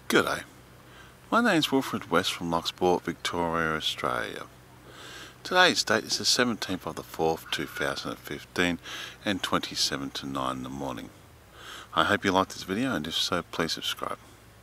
G'day, my name's Wilfred West from Locksport, Victoria, Australia. Today's date is the 17th of the 4th, 2015 and 27 to 9 in the morning. I hope you liked this video, and if so, please subscribe.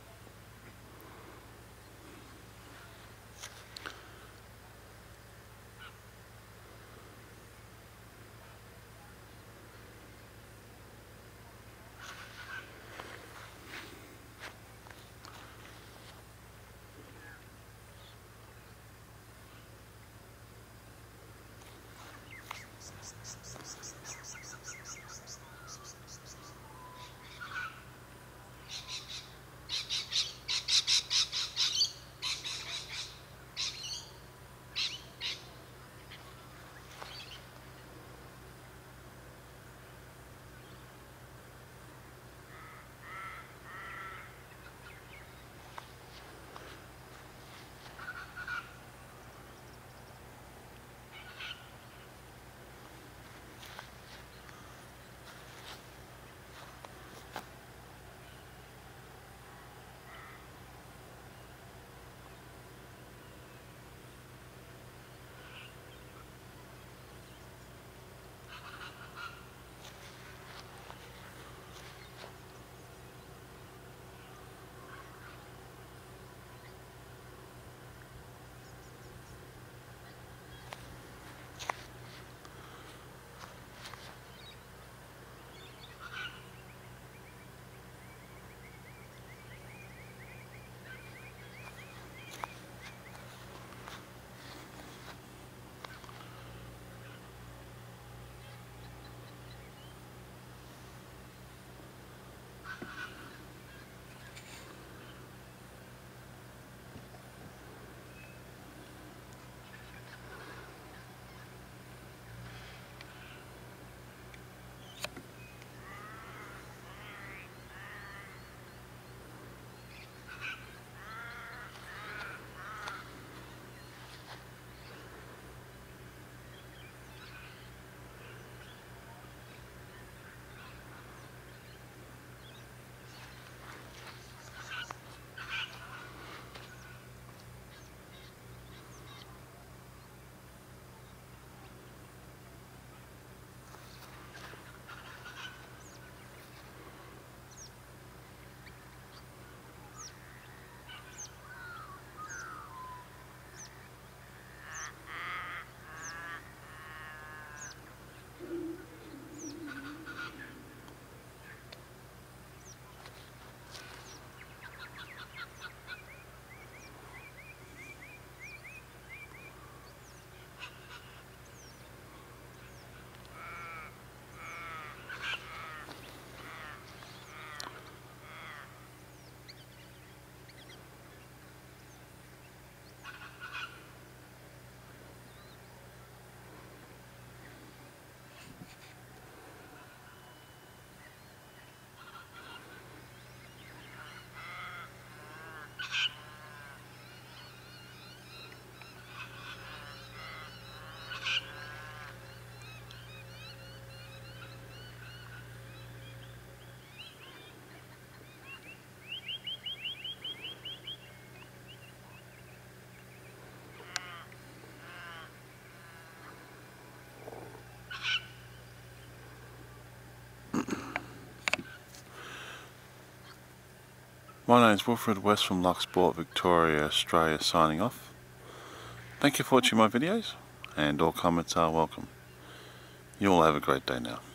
My name is Wilfred West from Locksport, Victoria, Australia, signing off. Thank you for watching my videos, and all comments are welcome. You all have a great day now.